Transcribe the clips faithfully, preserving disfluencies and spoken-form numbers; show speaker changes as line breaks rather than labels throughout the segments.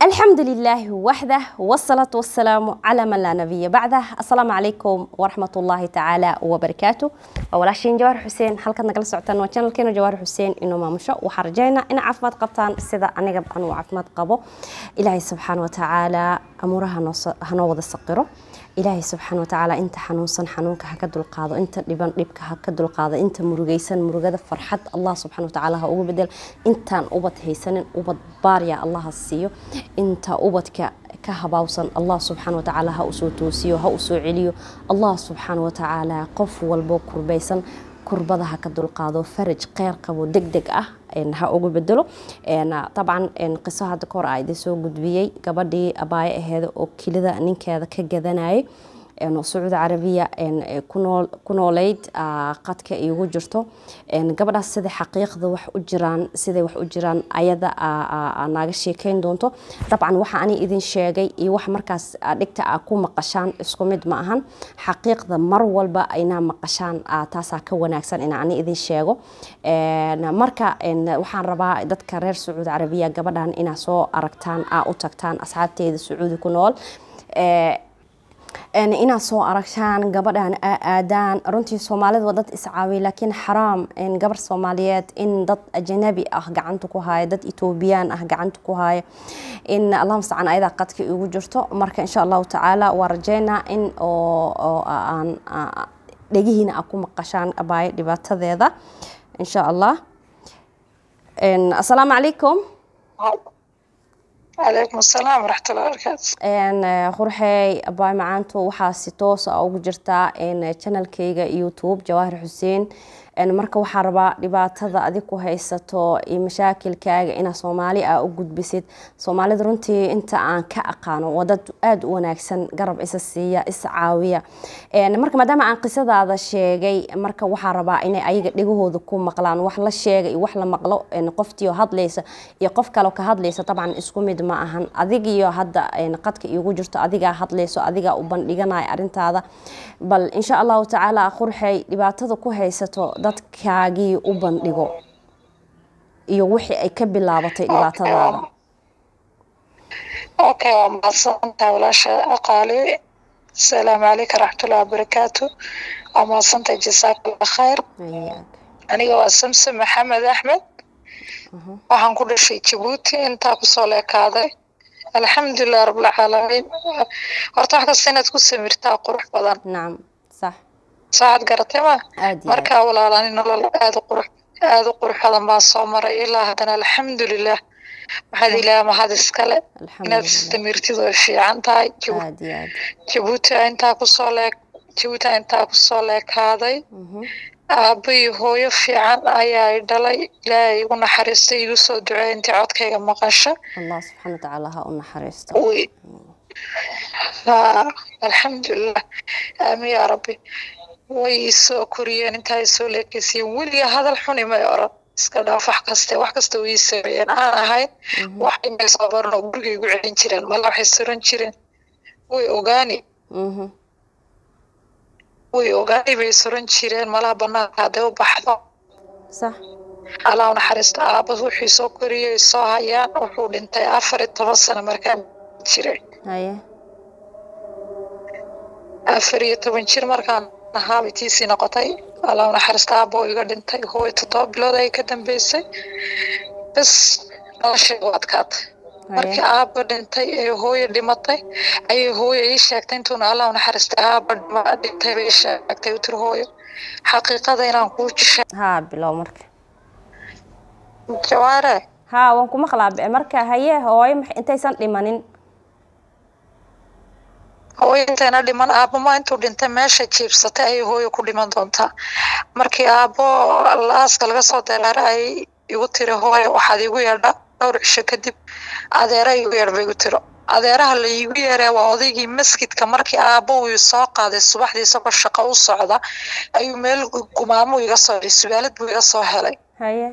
الحمد لله وحده والصلاة والسلام على من لا نبي بعده. السلام عليكم ورحمة الله تعالى وبركاته. ولاشين جوار حسين حلقة نقل سعتان وشان الكينو جوار حسين إنه ما مشى وحرجينا إن عفمت قبطان السيدة أنا قب أنا وعفمت قبو إلهي سبحانه وتعالى أمورها نص هنوض السقرة. إلهي سبحانه وتعالى أنت حنوصن حنونك هكذا القاضي أنت لبن لبك هكذا القاضي أنت مرجيسن مرجدة فرحة الله سبحانه وتعالى هو بدل أنت أوبت هيسن أوبت باريا الله السيو أنت أوبت كهباوسن الله سبحانه وتعالى هؤسو توسيو هؤسو عليو الله سبحانه وتعالى قف والبوكر بيسن كربضها كدلقاضو فرج قير قبو دق دق اه إنها أوجو بدلو إن طبعا إن قصة هذا كور عايدة سو قدبيي قبدي أباي هذا وكيلذا نينك هذا كجذناي إنه السعودية العربية إن كنول كنوليد آه قد كيوجو جرتو إن قبل السد حقيقة ذو وح أجران سد وح أجران أيضا آه آه ناقشي كين دونتو طبعا وح أنا إذن شيء يوح مركز دكت أكون مقشان اسكمد معهن حقيقة ذا مر والبا أينا مقشان آه تاسع كون أحسن إن أنا إذن شيء إن مركا إن وحن ربا دت كرير السعودية العربية قبل أن إنا سو أركتان آه أوتكتان أصحابتي السعودي كنول آه إن إنا سو أركشان قبل أن آدان رنتي سوماليد وضد إسعاوي لكن حرام إن قبل سوماليات إن ضد أجنبي أه قعنتكو هاي ضد إثيوبيان أه قعنتكو هاي إن الله مستعان أيضا قد كيوجرتو مركا إن شاء الله تعالى ورجينا إن أو أو أن لقيهنا أكون مقشان أباي دبات هذا إن شاء الله إن السلام عليكم.
عليكم السلام ورحمة الله وبركاته.
إن خرحي أباي معانتو وحاسيتوس أو جرتا إن channel كيجا يوتيوب جواهر حسين إن مركا وحربا دبات هذا أديكو هيستو مشاكل كاجا إن سومالي أو جود بسيط سومالي درنتي أنت عن كأقانو ودد أد وناكسن قرب إساسية إسعاوية إن مركا ما دام عن قصة هذا الشيء جاي مركا وحربا إن أي دقوه ذكون مقلان وحلا الشيء وحلا مقلو إن قفتي وهاد ليس يقف لو كهاد ليس طبعا إسكوميد معهن أذيجي هذا إن قد يوجرت أذيجا هاد ليس أذيجا وبن لجناي أرنت هذا بل إن شاء الله تعالى خرحي دبات هذا كوهيستو dadkaagii u bandhigo iyo wixii ay ka bilaabatay dhibaatadaada.
Okay, waa mahadsantahay walaasha aqaali. Assalaamu calaykum waraxmatullaahi wabarakaatuh. Waa mahadsantahay jazakallahu khayr. Aniga waa Samsam Maxamed Axmed. Waxaan ku dhashay Djibouti intaa ku soo leekaaday. Alxamdulillaah rabbil caalamiin. Horta wax kasta inaad ku samirtaa qurux badan.
Naam, sax.
saacad garatay ma marka walaalani nolol aad u qurux aad u qurux badan baa soo maray ilaa hadana alxamdulillaah waxaad ilaahay mahad iskale inaad istamirtid oo fiican tahay Djibouti intaa ku soo leek Djibouti intaa ku soo leekaaday aabay hooyo fiican ayaa dhalay ilaahay ugu naxariistay igu soo duceeyay intii codkayga maqasho
Allah subhanahu wa ta'ala ha u naxariisto
alxamdulillaah aamin ya rabbi way soo koriyeen inta ay soo leekaysiin waliga hadal xun ima oran iska dhaaf wax kasta wax kasta way sameeyeen aan ahayn wax inay soo barno gurigay ugu celin jireen ma waxay suran jireen way ogaani way ogaani bay suran jireen malaha banaanka haday u baxdo
sax
Allah u naxariisto aabba wuxuu soo koriyay soo hayaan wuxuu dhintay afar iyo toban sano markaan jiray
haye
afar iyo toban jir markaan haabitiisi noqotay Allah u naxariisto aabbo iga dhintay hooyo todoba bilood ay ka dambeysay bas noloshay u adkaatay markii aabbo dhintay ee hooyo dhimatay ayay hooyo ii sheegtay intuuna Allah u naxariisto aabbo dhintay bay sheegtay utur hooyo xaqiiqada inaan kuu jishay
haa bilow marka
jawaare
haa waan ku maqlaa marka haye hooyo intaysan dhimanin
hooyinteena dhiman aabbo ma intuu dhintay meesha jiibsatay ay hooyo ku dhiman doontaa markii aabbo laaska laga soo deelaaray ay igu tiri hooyo waxaad igu yeedha dhowr cisho kadib adeera igu yeedh bay igu tiro adeeraha la igu yeeray waa odaygii masjidka markii aabbo uu soo qaaday subaxdii isagoo shaqo u socda ayuu meel gumaamo iga soo helay subaalad buu iga soo helay
haye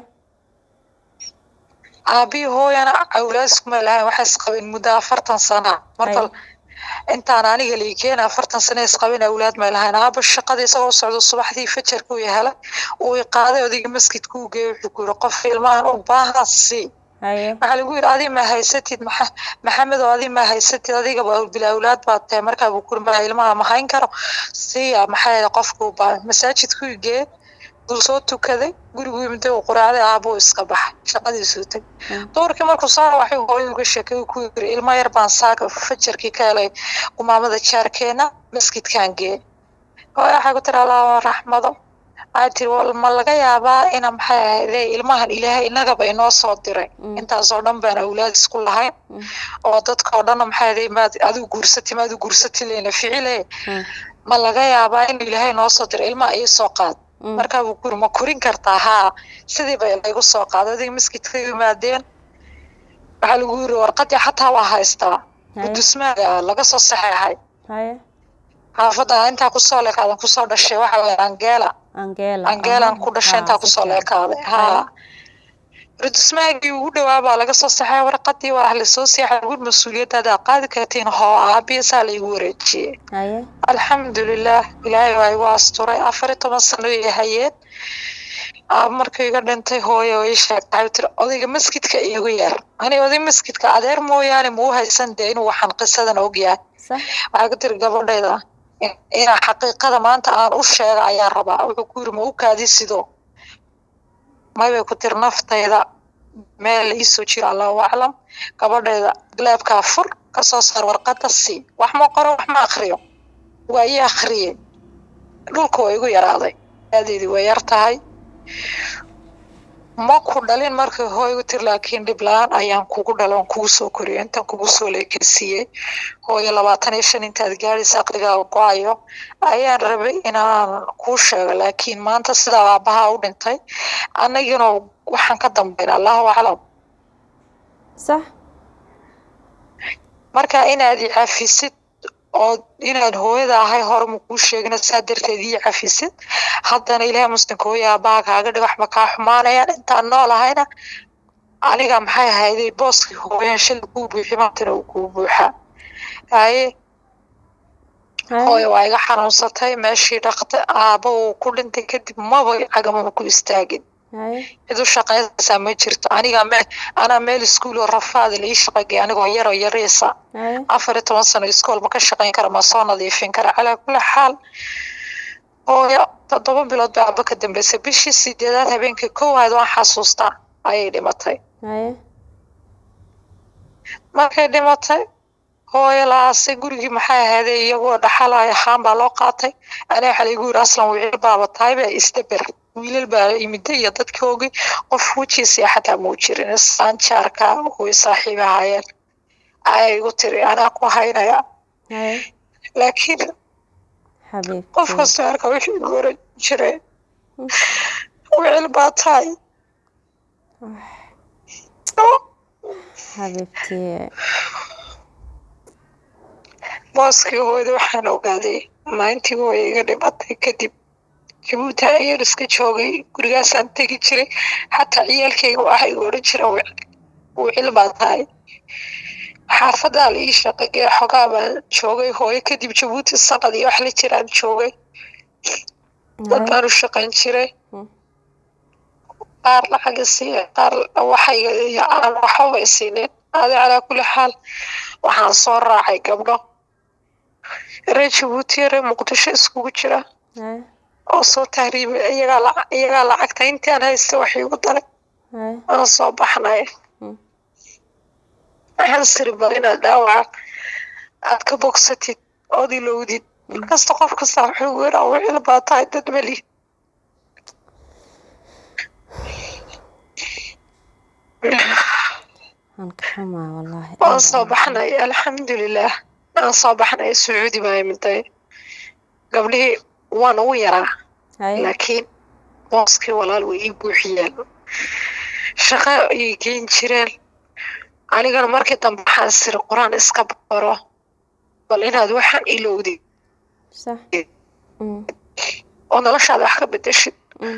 aabbii hooyana awlaad iskuma lahayn waxay isqabeen muddo afartan sano marka intaan aniga liikeen afartan sano isqabeen awlaad ma lahayn aabbo shaqadii isagoo socdo subaxdii fajarku yahay uu qaaday odayga masjidku u geeyay wuxuu ku yiri qof ilmahan u baahan si waxaa lagu yidhi adi ma haysatid maxamed oo adi ma haysatid adigaba bil awlaad baad tahay markaa buu kuri maa ilmaha ma hayn karo siya maxaa qofku baa masaajidku igee dul soo tukaday gurigu imintay uu quraacday aabuu iska baxay shaqadiisuu tag doorkii markuu saa waxay hooyo uga sheekay ku yiri ilma yar baan saaka fajarkii ka helay qumaamada jaarkeena masjidkaan gee hooyo waxay ku tiri allah raxmado aati wal ma laga yaabaa ina maxay ahayd ilmahan ilaahay inagaba inoo soo diray intaasoo dhan baan awlaad isku lahayn oo dadka oo dhan maxay ahayd maad adigu guursatay maad guursatay leena ficile ma laga yaabaa in ilaahay inoo soo diray ilma ay soo qaad markaa buu kuri ma korin kartaa haa sidii bay lagu soo qaaday masjidka yimaadeen waxaa lagu yiri warqadii xataa waa haystaa gudusmaaga laga soo saxeexay xaafadda intaa kusoo leekaadan kusoo dhashay waxa weeye Angela
Angela
Angelaan ku dhashay intaa kusoo leekaaday haa gudusmaagii ugu dhawaa baa laga soo saxeexay warqadii waa la soo saxeexay gud mas'uuliyadda qaadi kartiin hoo aabiya saa la igu wareejiyay alxamdulillaah ilaahay waa igu asturay afar iyo toban sano ay hayeen markii iga dhintay hooyo ay sheegtay tir odayga masjidka iigu yar ani oday masjidka adeer mooyaane muu haysan dee inuu waxaan qisadan ogyahay waxaa ku tiri gabadheeda ina xaqiiqada maanta aan u sheega ayaa rabaa wuxuu ku yiri ma u kaadi sido maybay ku tiri naftayda meel la isoo jiro allahu aclam gabadheeda glaabkaa fur ka soo saar warqada si wax ma qoro wax ma akhriyo waa ii akhriyey dhulka waa igu yaraaday aadeedii way yar tahay ma ku dhalin markii hooyo tir laakiin dhib la'aan ayaan kugu dhalon kugu soo koriyay intaan kugu soo leekaysiiyey hooyo labaatan iyo shan intaad gaadhaysa aqligaa go-ayo ayaan rabay inaan kuu sheego laakiin maanta sidaa aabbahaa u dhintay annagina waxaan ka dambayna allahu aclam
sax
marka inaad i cafisid oo inaad hooyada ahay hore ma kuu sheegina saa darteed ii cafisid haddana ilaahay muslimka hooyo aabbaha kaaga dhig waxba kaa xumaanayaan intaan nool ahayna aniga maxay ahayday booskii hooyan shil kuu buuxi maantana uu kuu buuxaa haye hooyo waa iga xanuunsatay meeshii dhaqtay aabba uu ku dhintay kadib maba cagamama ku istaagin cid u shaqaynaysaa ma jirto aniga me anaa meel iskuul oo rafaada la ii shaqagay anigoo yaroo yaraysa afar iyo toban sano iskool ma ka shaqayn kara ma soo nadiifin kara calaa kulli xaal hooyo toddoba bilood baa aabba ka dambeysay bishii sideedaad habeenkii koowaad waan xasuustaa ayay dhimatay markay dhimatay hooyo la-aasay gurigii maxay ahaydee iyagoo dhaxalaya ahaan baa loo qaatay anaa waxaa laygu yiri aslan wicil baaba tahay baa isdaber wiilal baa yimida iyo dadkoogii qof wejiisii xataa muu jirin isaan jaarka hooyo saaxiib ahaayeen ayay igu tiri anaa ku haynaya laakiin qof kasta arka wixii igu oran jiray wicil baa tahay
حبيبتي
booskii hooyada waxaan ogaaday maalintii hooyo iga dhimatay kadib jabuuti ayaan iska joogay gurigaasaan tegi jiray xataa ciyaalkayga waxay igu oran jireen wicil baa tahay xaafadaa la ii shaqagee xogaa baan joogay hooyo kadib jabuuti sanad iyo wax la jiraan joogay dad baan u shaqayn jiray qaar lacag isiiya qaar waxay aan waxba isiinin adi calaa kulli xaal waxaan soo raacay gabdho reer jabuuti reer muqdisho iskugu jira oo soo tahriibay iyagaa lacagta intii aan haysta wax iigu daray aan soo baxnay waxaan siri bal inaad dhaawaca aad ka bogsatid ood ilowdid markasta qof kasta wuxuu gu yaraa wicil baa tahay dad mali waan soo baxnay alxamdulilah aan soo baxnay sacuudi baa imiday gabdhihii waan ugu yaraa laakiin booskii walaal way ii buuxiyeen shaqo ii geyn jireen anigana markii dambe waxaan siri qur-aan iska baro bal inaad waxaan ilowdid oo noloshaada wax ka bedeshid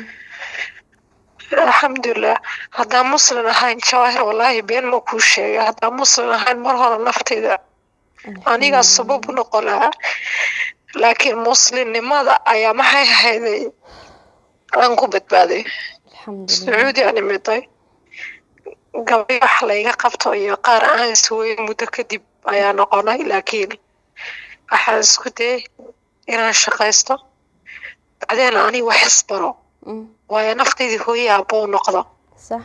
alxamdulilah haddaan muslim ahayn jawaahir wallaahi been ma kuu sheegay haddaan muslim ahayn mar hore naftayda anigaa sabab u noqon lahaa laakiin muslimnimada ayaa maxay ahayday aan ku badbaaday sacuudi aan imiday gabay wax layga qabto iyo qaar aan isweyn muddo kadib ayaa noqonay laakiin waxaan isku dayay inaan shaqaysto bacdeen ani wax isbaro waayo naftaydii hooyo aabbo noqdo
sax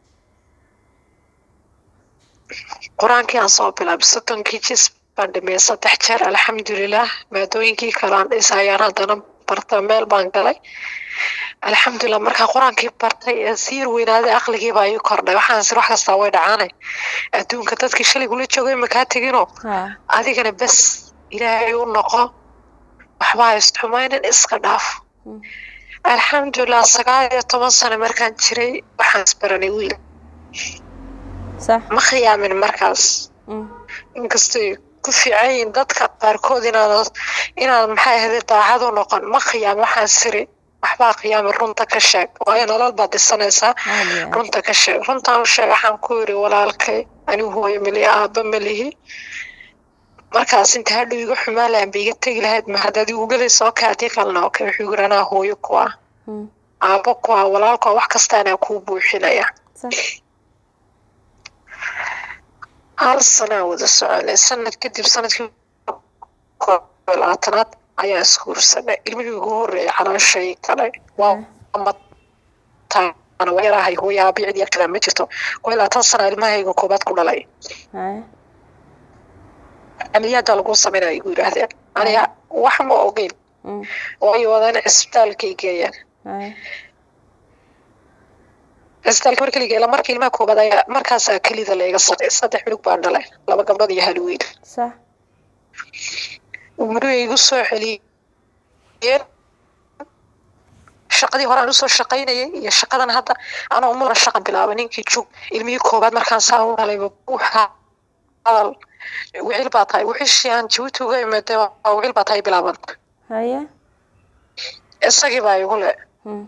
quraankii aan soo bilaabay soddonkii jis baan dhameeyay saddex jeer alxamdulilah maadooyinkii kalaan dhisayaan haddana barta meel baan galay alxamdulilah markaa quraankii bartay ee siir weynaaday aqligii baa ii kordhay waxaan sir wax kastaa way dhacaanay adduunka dadkii shalay kula joogay makaa teginoo adigana bes ilaahay u noqo waxbaa isxumaynin iska dhaaf alxamdulilah sagaal iyo toban sano markaan jiray waxaan isbaranay wiil
صح
ma khiyaamin markaas inkastoo ku fiican yihiin dadka qaarkood inaad inaad maxay ahayd daacad u noqon ma khiyaam waxaan siri waxbaa khiyaami runta ka sheeg waayo nolol baad dhisanaysaa runta ka sheeg runtaan u sheeg waxaan ku yiri walaalkay anigu hooyo mali aabba malihi markaas inta hadhow iga xumaan lahaan ba iga tegi lahayd ma haddaad igu galayso oo kaadii kalna oo kale wuxuu yiri anaa hooyo kuwa aabbo kuwa walaalka wax kasta anaa kuu buuxinaya hal sana wada soconay sanad kadib sanadkii labaatanaad ayaa iskuursanay ilmihii ugu horreeyay calooshay kale waa mataan waa yarahay hooyo aabi cid yar kale ma jirto waa labaatan sana ilmahayga koobaad ku dhalay amniyaada lagu sameynaya igu yidhaahdeen aniga wax ma ogeyn waayo wadana cisbitaalkay geeyeen isbitaalka markii la geeyay markii ilmaha koobaad ayaa markaasaa kelida layga saray saddex cunug baan dhalay laba gabdhood iyo hal wiil
صح
umriga igu soo celiyeen shaqadii hore aan usoo shaqaynayay iyo shaqadan hadda anoo umula shaqa bilaabay ninkii joog ilmihii koobaad markaan saa u dhalayba buuxa hadal wicil baa tahay wixishii aan jabuuti uga imaday waa wicil baa tahay bilaabanta
haye
isagii baa igu le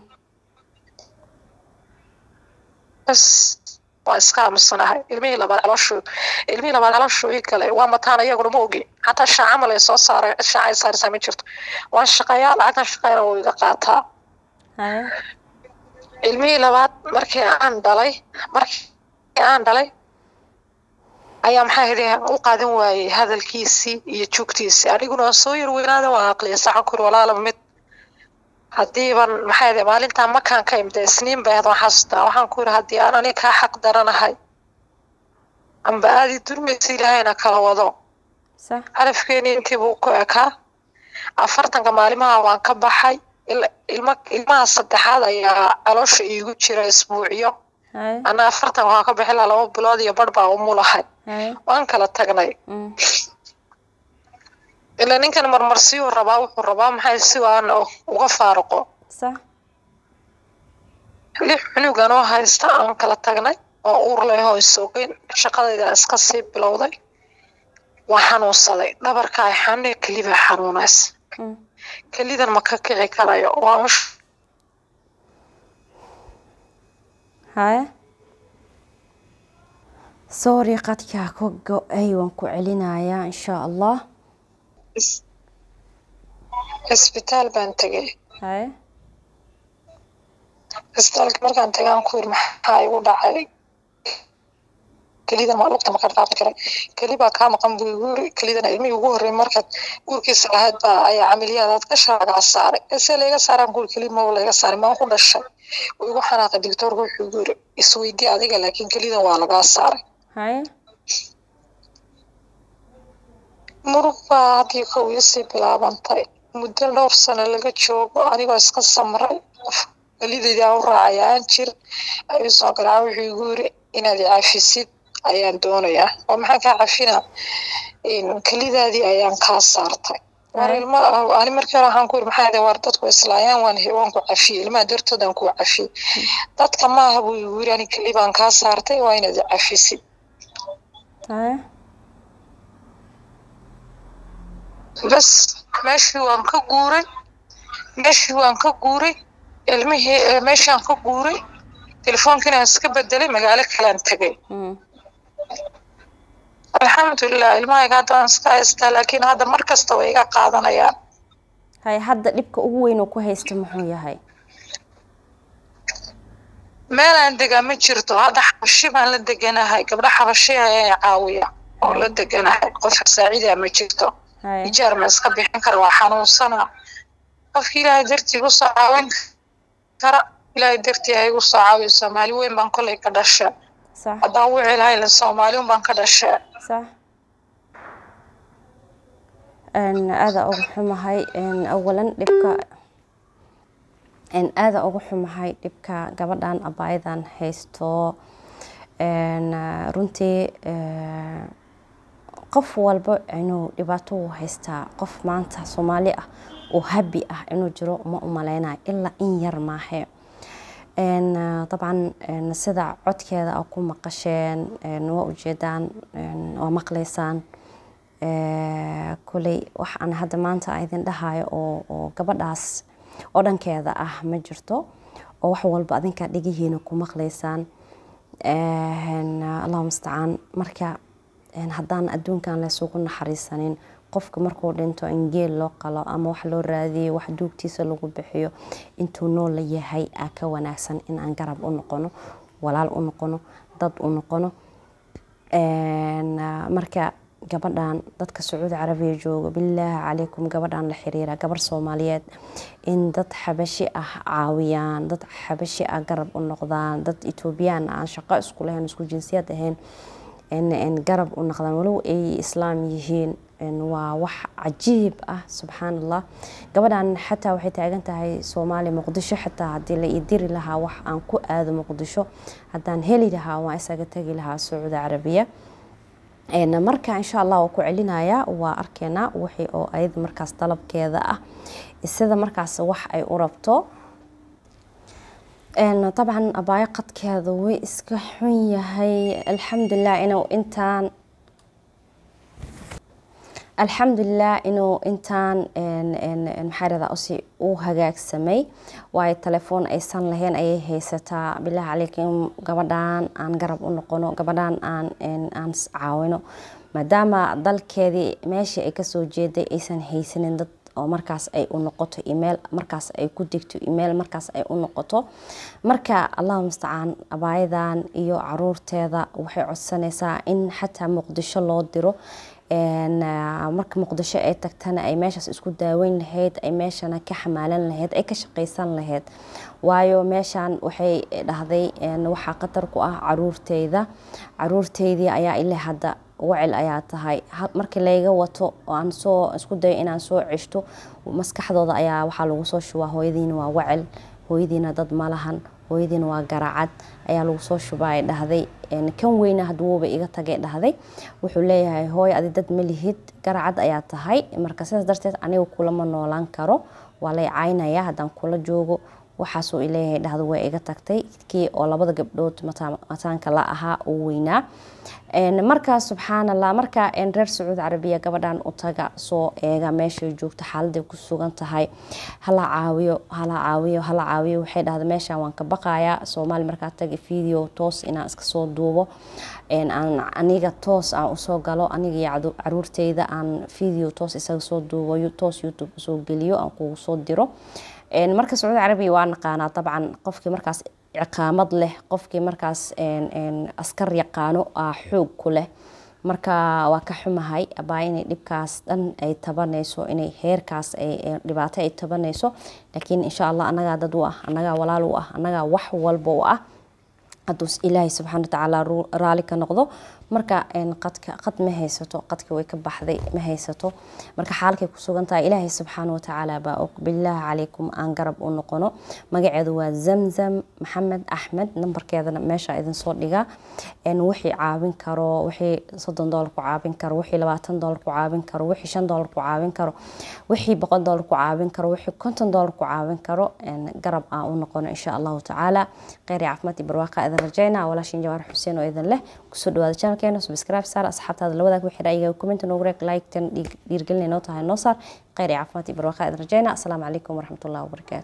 bas waa iska aamusanahay ilmihii labaad calooshu ilmihii labaad calooshu ii galay waa mataan iyaguna ma ogi xataa shaaca camal ay soo saaray shaaca ay saaraysaa ma jirto waan shaqeeyaa lacagtan shaqeeyana wuu iga qaataa
haye
ilmihii labaad markii aan dhalay markii aan dhalay ayaa maxaa hidi u qaadan waayey hadalkiisii iyo joogtiisii aniguna waan soo yar weynaada waan aqliya saxan kuri walaala mid haddiiban maxaa yidhi maalintaa makaan ka imida isniin bay ahayd waan xasuustaa waxaan ku yidhi haddii aan aniga kaa xaq daranahay amba aadi durmaysa ilaahayna kala wado
صح
calafkeeni intii buu ku ekaa afartanka maalimaha waan ka baxay ilma ilmaha saddexaad ayaa caloosha iigu jira isbuuciyo
haye
ana afartan waxaan ka bixi lahaa laba bilood iyo badh baa umulahay
haye
waan kala tagnay ilaa ninkan marmarsiyuu rabaa wuxuu rabaa maxay si aan uga faaruqo
صح
lix cunugan oo haysta aan kala tagnay oo uur leh oo isogeyn shaqadayda iska sii bilowday waa xanuunsaday dhabarka ay xanuunay keliba xanuunays kelidan ma ka kici karayo waa mush
haye sorry qadkaa ku go-ay waan ku celinayaa insha allah
isbitaal baan tegay
haye
isbitaalka markaan tegay aan ku yiri maxaa igu dhacay kelidan ma lugta ma ka dhaqaaqi karay keli baa kaa maqan buu igu yiri kelidana ilmihii ugu horreeyay markaad uurkiisa lahayd baa ayaa camaliyaadaad ka shaagaa saaray ese layga saaraan kuuri keli ma layga saaray maan ku dhashay wuu igu xanaaqay digtoorka wuxuu igu yiri isweydii adiga laakiin kelidan waa lagaa saaray
haye
murug baa haddii kow iisii bilaabantay muddo dhowr sano laga joogo anigoo iska samray kelidaydi aan u raacaya aan jir ayuu soo garaaca wuxuu igu yiri inaad cafisid ayaan doonayaa oo maxaan kaa cafinaa kelidaadii ayaan kaa saartay war ilma ani markii hore waxaan ku yiri maxaa yidhi war dadku islaayaan waan waan ku cafiyey ilmaha dartoodaan ku cafiyey dadka maaha buu igu yiri ani keli baan kaa saartay waa inaad cafisid
haye
bas meeshii waan ka guuray meeshii waan ka guuray ilmihii meeshaan ka guuray telefoonkiina aan iska bedelay magaalo kalaan tegay alxamdulilah ilmahayga hadda waan iska haystaa laakiin hadda mar kasta way iga qaadanayaan
haye hadda dhibka ugu weyn oo ku haysta muxuu yahay
meel aan degaa ma jirto hadda xabashi baan la deganahay gabdha xabashi ee caawiya oo la deganahay qof saaciida ma jirto ijaar ma iska bixin karo waa xanuunsana qofkii ilaahay dartii u soo caawin kara ilaahay dartii ay u soo caawiyo Soomaali weyn baan kolay ka dhashay
صح
haddaan u celay la Soomaali baan ka dhashay
صح ان هذا ugu xumahay in awalan dhibka in aada ugu xumahay dhibka gabadhan abaayadan haysto in runtii qof walba inuu dhibaato u haystaa qof maanta Soomaali ah oo happy ah inuu jiro ma u maleynaa illa in yar maahe in طبعا sida codkeeda oo ku maqasheen waa u jeedaan waa maqleysaan kulay wax aan hadda maanta idin dhahayo oo gabadhaas oo dhankeeda ah ma jirto oo wax walba adinka dhigihiina ku maqleysaan Allahu musta'an marka haddaan adduunkan la isugu naxariisanin qofka markuu dhinto in geel loo qalo ama wax loo raadiyo wax duugtiisa lagu bixiyo intuu nool yahay ka wanaagsan in aan garab u noqono walaal u noqono dad u noqono marka gabadhan dadka Sacuudi Carabiya jooga billaah calaykum gabadhan la xiriira gabar Soomaaliyeed in dad xabashi ah caawiyaan dad xabashi ah garab u noqdaan dad Ethiopian aan shaqo isku lahayn isku jinsiyad ahayn in in garab u noqdaan walow ay islaam yihiin in waa wax cajiib ah subhanallah gabadhan xataa waxay taagan tahay Soomaali Muqdisho xataa hadii la idiri lahaa wax aan ku aado Muqdisho hadaan heli lahaa waa isaga tagi lahaa Sacuudi Carabiya een marka insha Allah ku celinaya waa arkeena wixii oo ayad markaas talabkeeda ah sida markaas wax ay u rabto een طبعا abaaya qadkeeda way iska xun yahay alxamdulillah inuu intaan alxamdulillah inuu intaan een een maxarada usi uu hagaagsamay way telefoon aysan lahayn ay haysataa billaah calaykum gabadhan aan garab u noqono gabadhan aan aan caawino maadaama dalkeedii meeshii ay ka soo jeeday aysan haysanin dad oo markaas ay u noqoto email markaas ay ku digto email markaas ay u noqoto marka Allahu musta'an abaayadan iyo caruurteeda waxay codsanaysaa in xataa Muqdisho loo diro een marka Muqdisho ay tagtana ay meeshaas isku daaweyn lahayd ay meeshana ka xamaalan lahayd ay ka shaqeysan lahayd waayo meeshan waxay dhahday in waxa qatar ku ah caruurteeda caruurteedii ayaa ilaa hadda wacil ayaa tahay markii layga wato oo aan soo isku day inaan soo cishto maskaxdooda ayaa waxa lagu soo shubaa hooyadiina waa wacil hooyadiina dad malahan hooyadiina waa garacad ayaa lagu soo shubaa ay dhahday in kan weyna hadwooba iga tagay dhahday wuxuu leeyahay hooy adi dad ma lihid garacad ayaa tahay marka sidaas darteed anigu kula ma noolaan karo waa lay caynaya hadaan kula joogo waxa soo ileeyahay dhahdo way iga tagtay kii oo labada gabdhood mataanka la ahaa oo weynaa een marka subhanallah marka in reer Sacuudi Carabiya gabadhan u taga soo eega meesha joogto xaaladda ku sugan tahay hala caawiyo hala caawiyo hala caawiyo waxay dhahday meesha waan ka baqayaa Soomaali marka tag video toos inaan iska soo duubo een aan aniga toos aan u soo galo aniga iyo caruurteyda aan video toos isaga soo duubo toos YouTube soo geliyo aan ku soo diro een marka Sacuudi Carabiya waan naqaana طبعا qofkii markaas ciqaamad leh qofkii markaas een een askar yaqaano ah xoog ku leh marka waa ka xumahay abaa inay dhibkaas dhan ay tabanayso inay heerkaas ay dhibaato ay tabanayso laakiin insha Allah anaga dad u ah anaga walaal u ah anaga wax walba u ah hadus Ilaahay subhanahu wa ta'ala raali ka noqdo marka in qadka qad ma haysato qadka way ka baxday ma haysato marka xaalkay ku sugan tahay Ilaahay subhanahu wa ta'ala ba og billaah calaykum aan garab u noqono magaceedu waa Zamzam Maxamed Ahmed nambarkeedana meesha idin soo dhiga in wixii caawin karo wixii soddon dollar ku caawin karo wixii labaatan dollar ku caawin karo wixii shan dollar ku caawin karo wixii boqol dollar ku caawin karo wixii konton dollar ku caawin karo in garab aan u noqono insha Allah ta'ala qeyri caafimaad iyo barwaaqo idin rajayna walaashin Jawaar Xuseen oo idin leh ku soo dhawaada channelkeena subscribe saar asxaabtaada la wadaag wixii ra'yiga comment noogu reeg like tan dhiirgelin inoo tahay noo saar qeyri caafimaad iyo barwaaqo idin rajayna assalaamu calaykum waraxmatullaahi wabarakaatuh